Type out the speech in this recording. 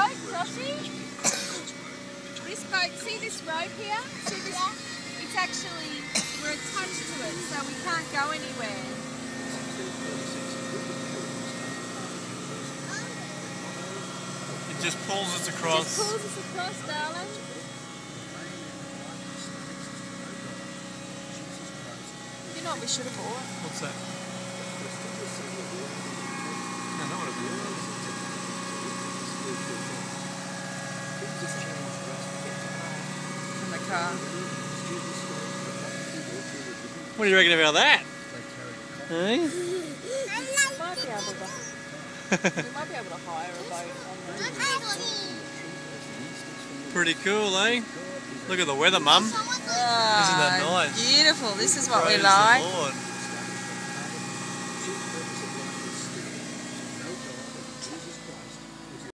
boat, Joshy? This boat, see this rope here? See this? It's actually, we're attached to it, so we can't go anywhere. It just pulls us across. It just pulls us across, darling. You know what we should have bought? What's that? I know what it is. In the car. What do you reckon about that? Hey? We might be able to hire a boat on there. Pretty cool, eh? Look at the weather, Mum. Isn't that nice? Beautiful. This is what we Praise the like. Lord.